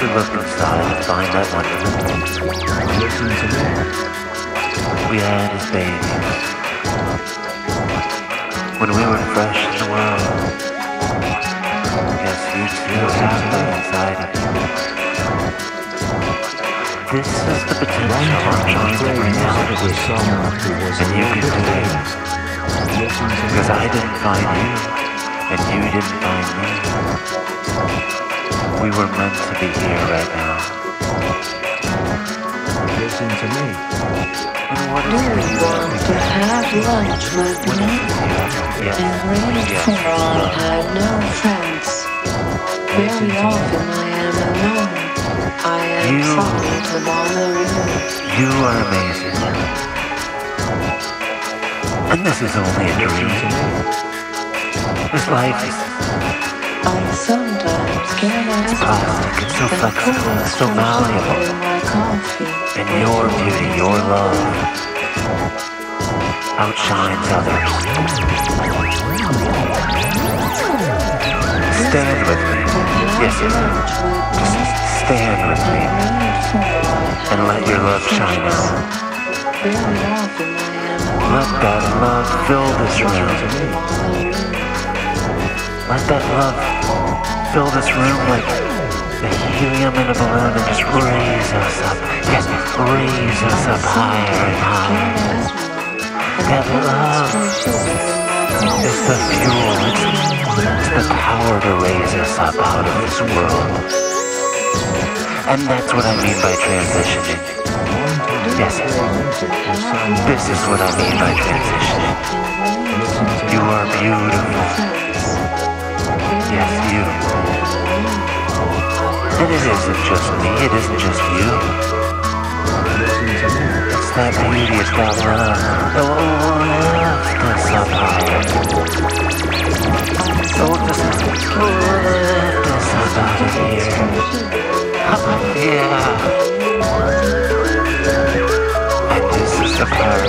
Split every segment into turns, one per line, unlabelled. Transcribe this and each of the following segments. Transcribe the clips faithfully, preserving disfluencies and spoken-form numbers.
could look inside and find that wonderful. We had as babies, when we were fresh in the world. Yes, you too have that inside of you. This is the potential I'm trying to bring out, and you can do it. Because I didn't find you, and you didn't find me. We were meant to be here right now. Listen to me. And what is
Do you want to have lunch with me?
Yes.
And read for I have no friends. Very often I am alone. I am
You-
sorry to bother you.
You are amazing. And this is only a dream. This life is
I sometimes get
it's plastic, it's so flexible, it's so malleable.
my coffee.
And your beauty, your love outshines others. Stand with me. Yes, yes. Just stand with me and let your love shine out.
Very often I am
Let that love fill this room. Let that love fill this room like the helium in a balloon and just raise us up. Yes, raise us up higher and higher. That love is the fuel. It's, it's the power to raise us up out of this world. And that's what I mean by transitioning. Yes, yes. This is what I mean by transitioning. You are beautiful. Yes, you. And it isn't just me, it isn't just you. It's that beauty, it's that love that will lift us up higher. So just lift us up out of here. Yeah. And this is the part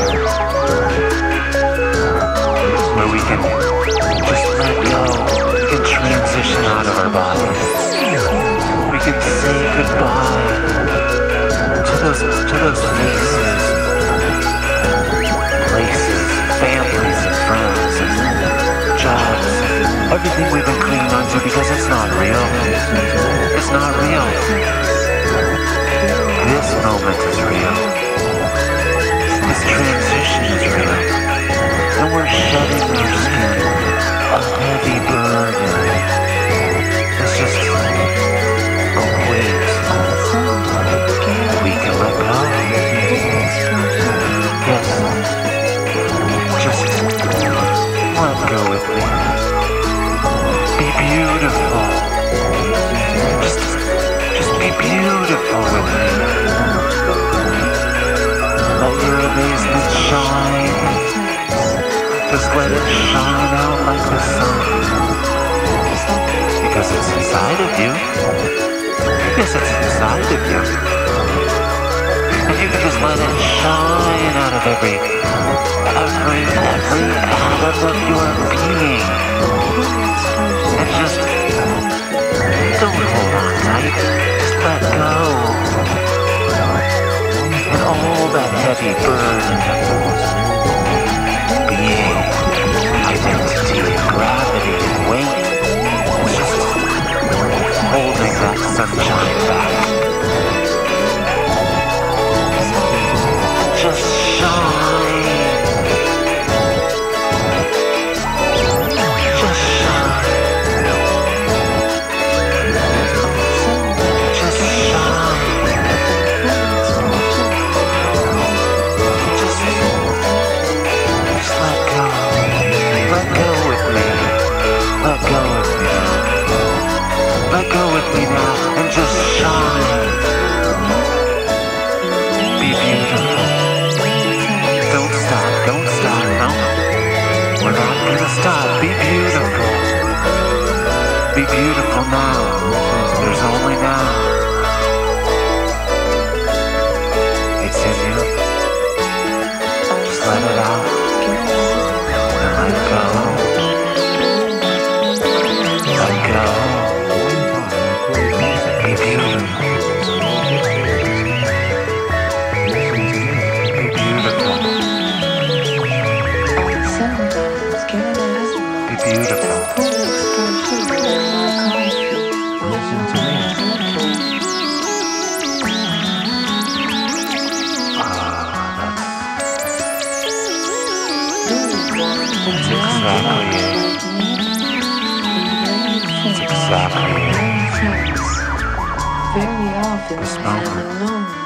where we can just let go. We can transition out of our bodies. We can say goodbye to those to those faces, places, families and friends and jobs, everything we've been clinging on to because it's not real. It's not real. This moment is real. This transition is real. And we're shedding our skin, a heavy burden. It's just a weight that we can let go. Yes. Just let go with me. Be beautiful. Just, just be beautiful with me. Let your amazement shine. Just let it shine out like the sun. Because it's inside of you. Yes, it's inside of you. And you can just let it shine out of every, every, every atom of your being. And just don't hold on tight. Just let go. And all that heavy burden, being, identity, and gravity, and weight, is just holding that sunshine back. Just shine. Just shine. Just shine. beautiful now. There's only now. It's in you. Just let it out. And let go. Let go. Be beautiful. Be beautiful.
Sometimes get an asthma.
Be beautiful.
That's
exactly it. It's exactly it.
Very often
This
I am
moment.
alone.